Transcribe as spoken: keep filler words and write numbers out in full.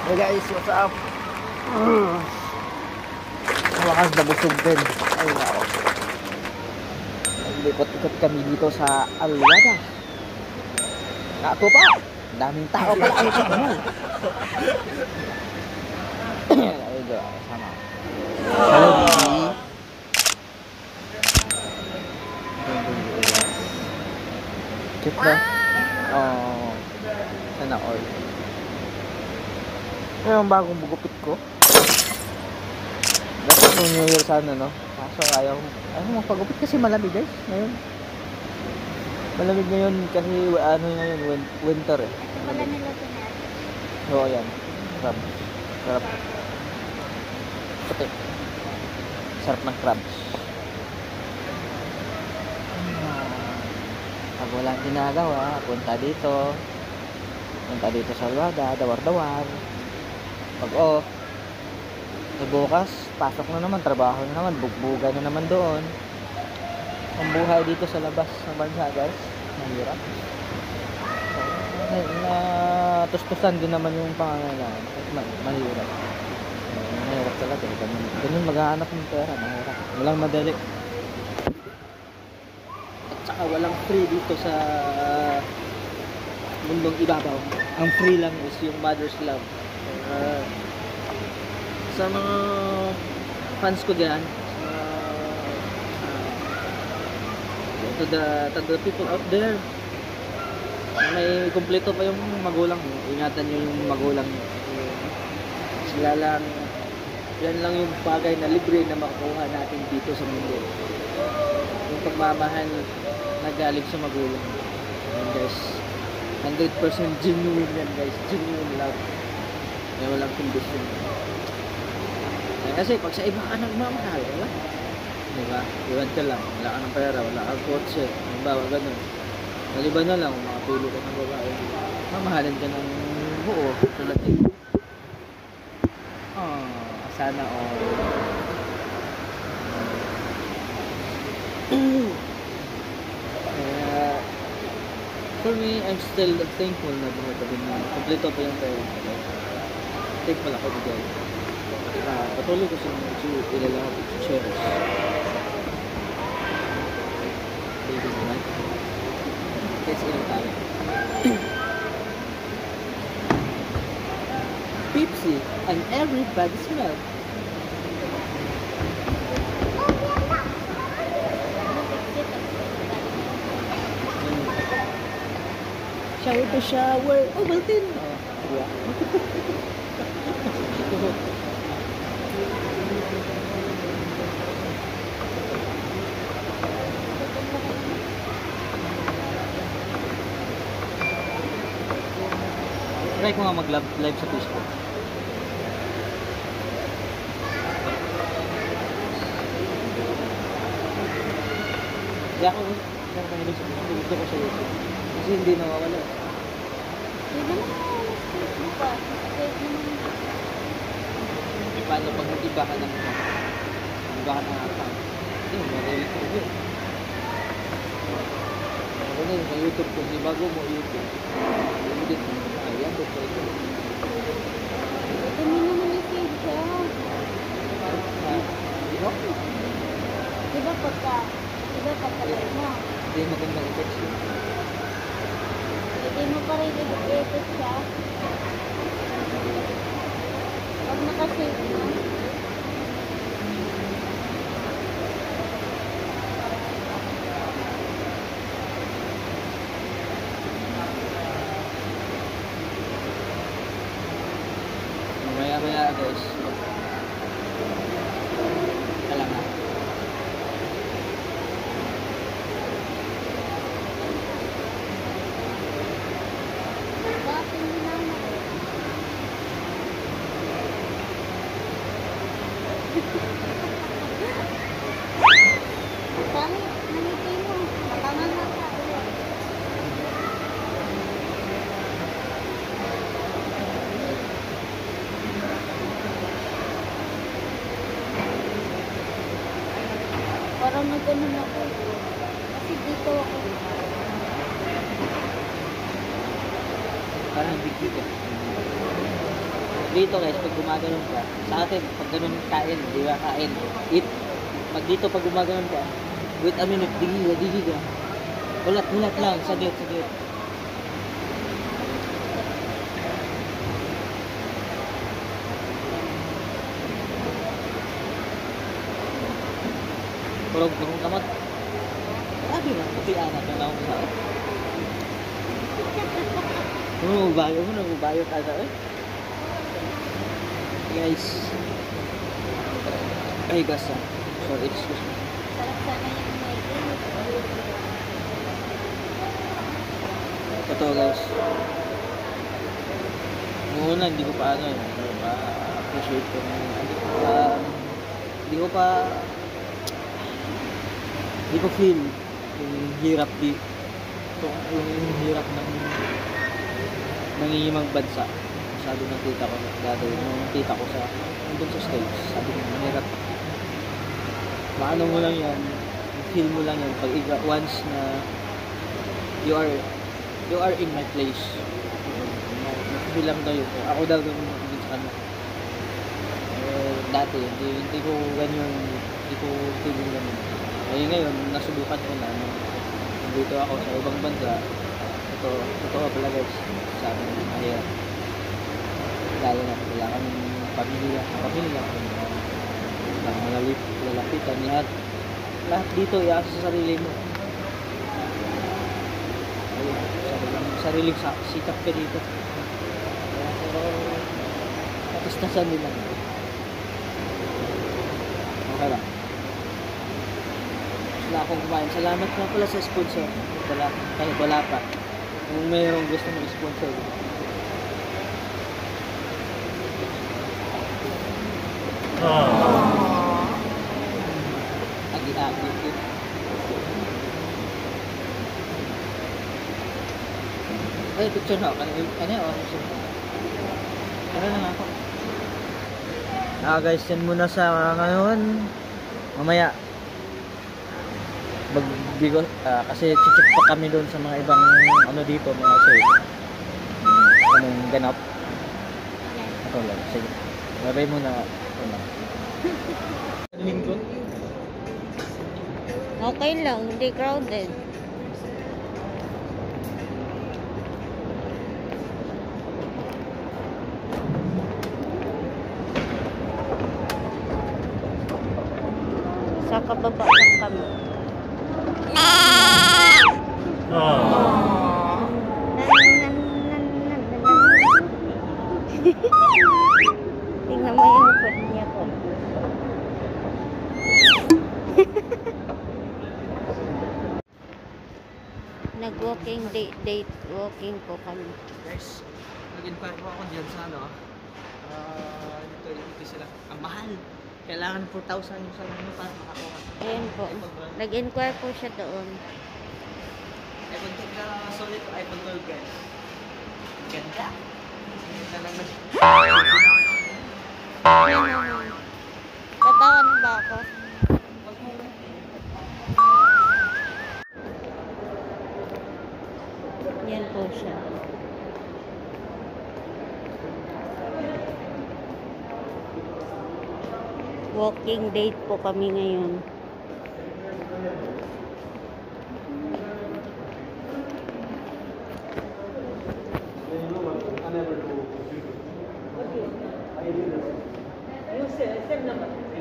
Hey guys, what's up? Wakas na busog din. Ay nako. Naglikot-ikot kami dito sa Alwada. Ako pa! Daming tao pala ay ano. Ay go, sama. Hello, baby. Cute ba? Oh. Sana all. Ano yung bagong bugupit ko? Dapat yung New Year sana, no? Kaso ayaw, ayaw magpagupit kasi malamig guys, ngayon. Malamig ngayon kasi ano ngayon, winter eh. Wala nila ito na. Oo, yan. Crab. Sarap. Puti. Sarap ng crabs. Pag walang ginagawa, punta dito. Punta dito sa Alwada, dawar-dawar. Pag off, e bukas, pasok na naman, trabaho na naman, bugbugan na naman doon. Ang buhay dito sa labas ng bansa guys, mahirap. So, na tustusan din naman yung pangangailangan. Mahirap. Mahirap talaga. Ganun, ganun maghahanap ng pera, mahirap. Walang madali. At saka walang free dito sa mundong ibabaw. Ang free lang is yung mother's love. Uh, sa mga fans ko dyan, uh, to, the, to the people out there, may kumpleto pa yung magulang mo, ingatan nyo yung magulang nyo. Sila lang, yan lang yung bagay na libre na makukuha natin dito sa mundo. Yung pagmamahal na galing sa magulang. Yan guys, one hundred percent genuine yan guys, genuine love. Kaya walang condition. Eh, kasi pag sa iba ka nagmamahal, wala. Diba? Iwan ka lang. Wala ka ng pera, wala kang kotse. Halimbawa, ganun. Maliban na lang kung makapili ka ng babae. Mamahalin ka ng buo. Tulad eh. Oh, sana all. Kaya, for me, I'm still thankful na buhay pa din na kompleto pa yung pera. Thankful ako dito. Uh, patuloy ko sa mga ilalahap at cherish. Baby naman. Kasi ilang tayo. Pepsi and everybody smell. Shower to shower. Oh, Baltin. Oh, yeah. Try ko nga mag-live sa Facebook. Hindi ako nakahilig sa Facebook. Gusto ko sa YouTube. Kasi hindi nawawala. Hindi naman ako Facebook pa. E paano pag nag-iba ka ng iba ka ng account? Hindi mo marilig ko yun. Ako na yun sa YouTube ko. Hindi bago mo YouTube. Hindi mo. Ayan, doon ko ito. Ito mo naman yung feed siya. Diba? Diba pagka, diba pagka live mo? Hindi maganda i-text yun. Hindi mo pa rin i-edit siya. Pag nakasave mo. Maya-maya guys. Kailangan. Bakit hindi naman? Kami, nanitay mo. Matangan na ka. Parang nagganon ako. Kasi dito ako. Parang big big eh. dito guys, pag gumaganon ka, sa atin, pag ganun kain, di ba, kain, eat. Pag dito, pag gumaganon ka, wait a minute, digi ka, digi ka. Ulat, ulat lang, saglit, saglit. Kurog ng kamot. Sabi na, puti anak na lang sa akin. Oh, bayo mo na, bayo ka na eh. Guys. Ay, gas ah. Sorry, excuse me. Sarap sana yung may Ito guys. Noong una, hindi ko pa ano eh. Hindi ko pa appreciate ko na hindi ko pa hindi ko pa hindi ko feel yung hirap di ito, yung hirap ng nangingimang bansa. Sabi ng tita ko dati, yung tita ko sa nandun sa stage, sabi ko mahirap. Maano mo lang yan, feel mo lang yan pag iga, once na you are you are in my place. Feel lang daw yun. Ako daw yung din sa kanya. Eh, dati, hindi, hindi ko ganyan, hindi ko feeling ganyan. Eh ngayon, nasubukan ko na. Nandito ako sa ibang bansa. Ito, totoo pala guys. Sa amin, mahirap. Lalo na, wala kaming pamilya. Pamilya. Walang malalip, lalapitan. Lahat, lahat dito, iasa sa sarili mo. Ayun, sariling, sariling sa, sikap ka dito. Kaya, pero, katistasan din lang. Okay lang. Wala akong kumain. Salamat nga pala sa sponsor. Wala, kahit wala pa. Kung mayroong gusto mag-sponsor. Agi-agi. Ay, picture na ako. Ano yun? Ano na ako? Ah guys, yan muna sa ngayon. Mamaya magbigo uh, kasi chichik pa kami doon sa mga ibang ano dito, mga sir. Hmm, anong ganap? Ako lang, sige. Babay muna. Ako lang. Lingkod? Okay lang, hindi crowded. Sa kababa lang kami. Tingnan mo yung foot niya po. Nag-walking date, date walking po kami. Guys, nag-inquire po ako dyan sa ano. Ah, ito, ito sila. Ang mahal. Kailangan four thousand yung sa ano para makakuha. Ayan po. Nag-inquire po siya doon. iPhone twelve na solid to iPhone twelve guys. Ganda. Ganda lang mas. Tatawan mo ba ako? Yan po siya. Walking date po kami ngayon. You save number.